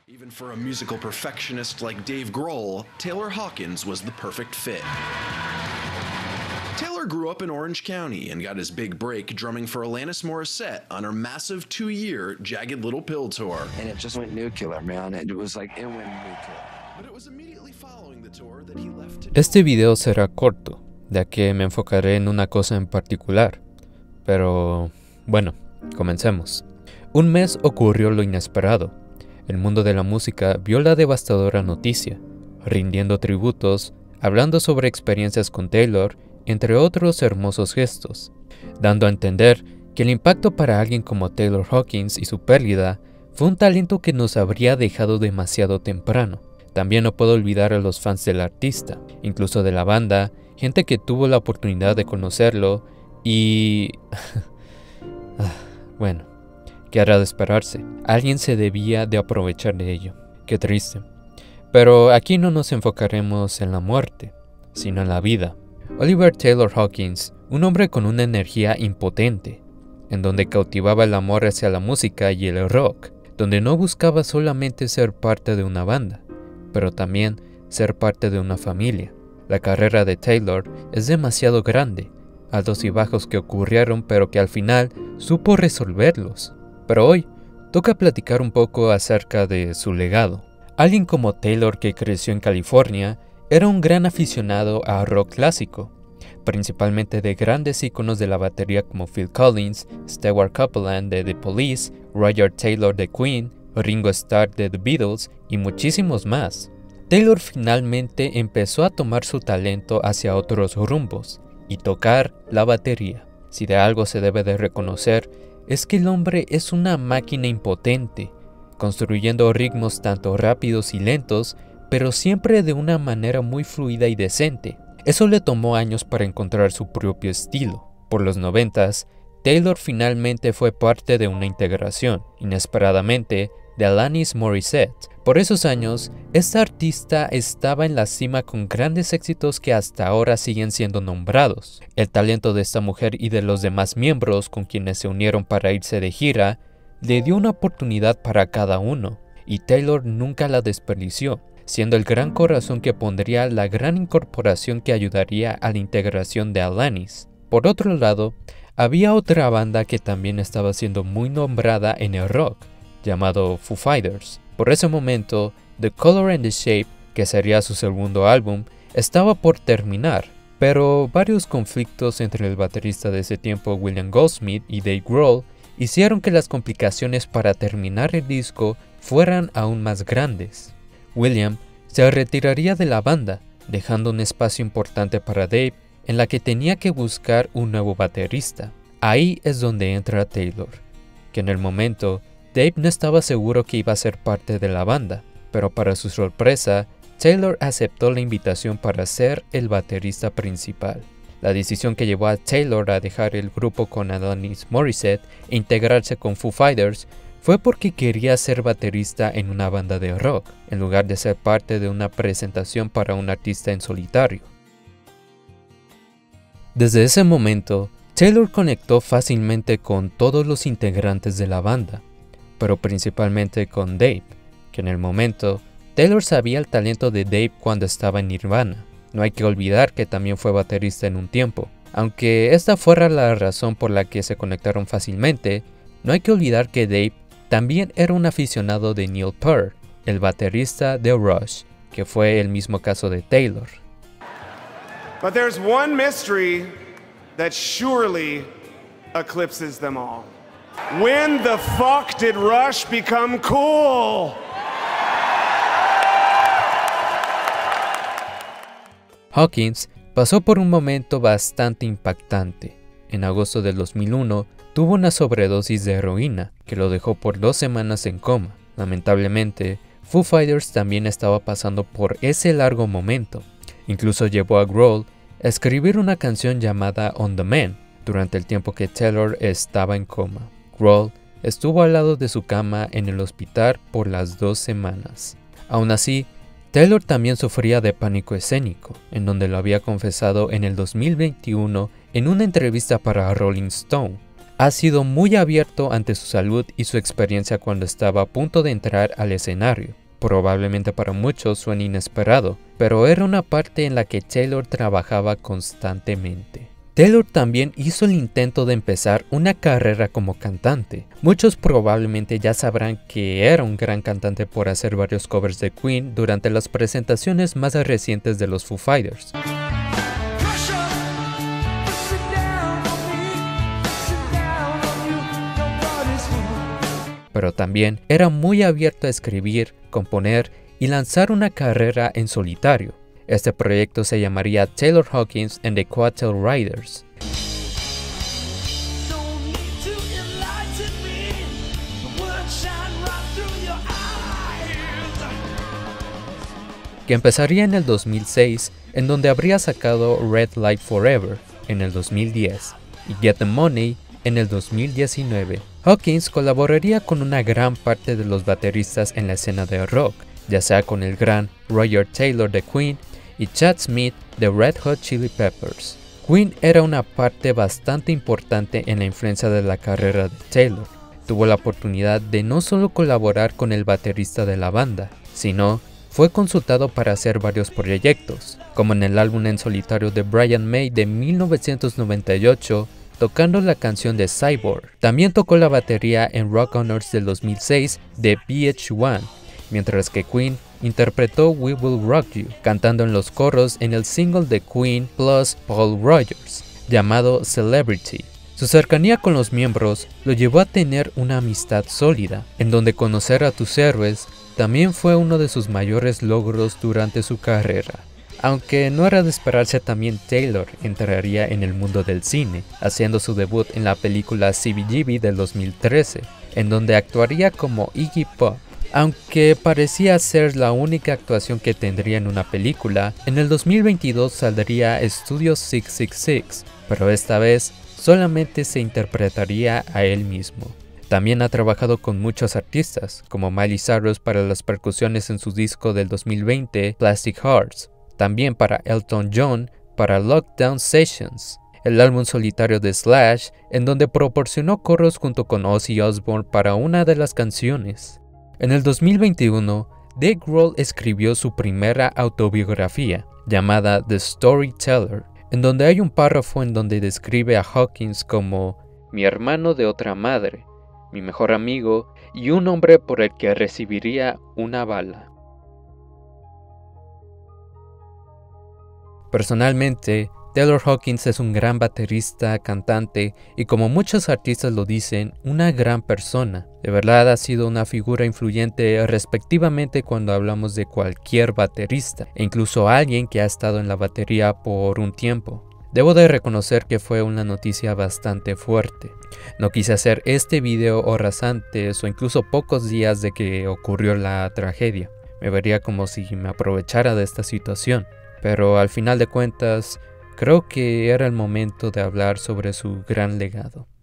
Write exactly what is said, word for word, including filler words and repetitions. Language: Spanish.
Even for a musical perfectionist like Dave Grohl, Taylor Hawkins was the perfect fit. Taylor grew up in Orange County and got his big break drumming for Alanis Morissette on her massive two-year Jagged Little Pill tour. And it just went nuclear, man. It was like, it went nuclear. But it was immediately following the tour that he left to... Este video será corto, ya que me enfocaré en una cosa en particular. Pero, bueno, comencemos. Un mes ocurrió lo inesperado. El mundo de la música vio la devastadora noticia, rindiendo tributos, hablando sobre experiencias con Taylor, entre otros hermosos gestos, dando a entender que el impacto para alguien como Taylor Hawkins y su pérdida fue un talento que nos habría dejado demasiado temprano. También no puedo olvidar a los fans del artista, incluso de la banda, gente que tuvo la oportunidad de conocerlo y... bueno, ¿qué hará de esperarse? Alguien se debía de aprovechar de ello. Qué triste. Pero aquí no nos enfocaremos en la muerte, sino en la vida. Oliver Taylor Hawkins, un hombre con una energía impotente, en donde cautivaba el amor hacia la música y el rock, donde no buscaba solamente ser parte de una banda, pero también ser parte de una familia. La carrera de Taylor es demasiado grande, altos y bajos que ocurrieron pero que al final supo resolverlos. Pero hoy toca platicar un poco acerca de su legado. Alguien como Taylor, que creció en California, era un gran aficionado a rock clásico, principalmente de grandes íconos de la batería como Phil Collins, Stewart Copeland de The Police, Roger Taylor de Queen, Ringo Starr de The Beatles y muchísimos más. Taylor finalmente empezó a tomar su talento hacia otros rumbos y tocar la batería. Si de algo se debe de reconocer, es que el hombre es una máquina impotente, construyendo ritmos tanto rápidos y lentos, pero siempre de una manera muy fluida y decente. Eso le tomó años para encontrar su propio estilo. Por los noventas, Taylor finalmente fue parte de una integración, inesperadamente, de Alanis Morissette. Por esos años, esta artista estaba en la cima con grandes éxitos que hasta ahora siguen siendo nombrados. El talento de esta mujer y de los demás miembros con quienes se unieron para irse de gira, le dio una oportunidad para cada uno, y Taylor nunca la desperdició, siendo el gran corazón que pondría la gran incorporación que ayudaría a la integración de Alanis. Por otro lado, había otra banda que también estaba siendo muy nombrada en el rock, llamado Foo Fighters. Por ese momento, The Color and the Shape, que sería su segundo álbum, estaba por terminar, pero varios conflictos entre el baterista de ese tiempo William Goldsmith y Dave Grohl hicieron que las complicaciones para terminar el disco fueran aún más grandes. William se retiraría de la banda, dejando un espacio importante para Dave en la que tenía que buscar un nuevo baterista. Ahí es donde entra Taylor, que en el momento Dave no estaba seguro que iba a ser parte de la banda, pero para su sorpresa, Taylor aceptó la invitación para ser el baterista principal. La decisión que llevó a Taylor a dejar el grupo con Alanis Morissette e integrarse con Foo Fighters fue porque quería ser baterista en una banda de rock, en lugar de ser parte de una presentación para un artista en solitario. Desde ese momento, Taylor conectó fácilmente con todos los integrantes de la banda, pero principalmente con Dave, que en el momento, Taylor sabía el talento de Dave cuando estaba en Nirvana. No hay que olvidar que también fue baterista en un tiempo. Aunque esta fuera la razón por la que se conectaron fácilmente, no hay que olvidar que Dave también era un aficionado de Neil Peart, el baterista de Rush, que fue el mismo caso de Taylor. But there's one mystery that surely eclipses them all. When the fuck did Rush become cool? Hawkins pasó por un momento bastante impactante. En agosto del dos mil uno, tuvo una sobredosis de heroína que lo dejó por dos semanas en coma. Lamentablemente, Foo Fighters también estaba pasando por ese largo momento. Incluso llevó a Grohl a escribir una canción llamada On the Man durante el tiempo que Taylor estaba en coma. Grohl estuvo al lado de su cama en el hospital por las dos semanas. Aún así, Taylor también sufría de pánico escénico, en donde lo había confesado en el dos mil veintiuno en una entrevista para Rolling Stone. ha sido muy abierto ante su salud y su experiencia cuando estaba a punto de entrar al escenario. Probablemente para muchos suene inesperado, pero era una parte en la que Taylor trabajaba constantemente. Taylor también hizo el intento de empezar una carrera como cantante. Muchos probablemente ya sabrán que era un gran cantante por hacer varios covers de Queen durante las presentaciones más recientes de los Foo Fighters. Pero también era muy abierto a escribir, componer y lanzar una carrera en solitario. Este proyecto se llamaría Taylor Hawkins and the Quatrain Riders. Que empezaría en el dos mil seis, en donde habría sacado Red Light Forever en el dos mil diez y Get the Money en el dos mil diecinueve. Hawkins colaboraría con una gran parte de los bateristas en la escena de rock, ya sea con el gran Roger Taylor de Queen y Chad Smith de Red Hot Chili Peppers. Queen era una parte bastante importante en la influencia de la carrera de Taylor. Tuvo la oportunidad de no solo colaborar con el baterista de la banda, sino fue consultado para hacer varios proyectos, como en el álbum en solitario de Brian May de mil novecientos noventa y ocho, tocando la canción de Cyborg. También tocó la batería en Rock Honors del dos mil seis de V H uno, mientras que Queen interpretó We Will Rock You, cantando en los coros en el single de Queen plus Paul Rogers, llamado Celebrity. Su cercanía con los miembros lo llevó a tener una amistad sólida, en donde conocer a tus héroes también fue uno de sus mayores logros durante su carrera. Aunque no era de esperarse, también Taylor entraría en el mundo del cine, haciendo su debut en la película C B G B del dos mil trece, en donde actuaría como Iggy Pop. Aunque parecía ser la única actuación que tendría en una película, en el dos mil veintidós saldría Studio seiscientos sesenta y seis, pero esta vez solamente se interpretaría a él mismo. También ha trabajado con muchos artistas, como Miley Cyrus para las percusiones en su disco del dos mil veinte, Plastic Hearts, también para Elton John para Lockdown Sessions, el álbum solitario de Slash, en donde proporcionó coros junto con Ozzy Osbourne para una de las canciones. En el dos mil veintiuno, Dave Grohl escribió su primera autobiografía, llamada The Storyteller, en donde hay un párrafo en donde describe a Hawkins como mi hermano de otra madre, mi mejor amigo y un hombre por el que recibiría una bala. Personalmente, Taylor Hawkins es un gran baterista, cantante y, como muchos artistas lo dicen, una gran persona. De verdad ha sido una figura influyente respectivamente cuando hablamos de cualquier baterista, e incluso alguien que ha estado en la batería por un tiempo. Debo de reconocer que fue una noticia bastante fuerte. No quise hacer este video horas antes o incluso pocos días de que ocurrió la tragedia. Me vería como si me aprovechara de esta situación. Pero al final de cuentas, creo que era el momento de hablar sobre su gran legado.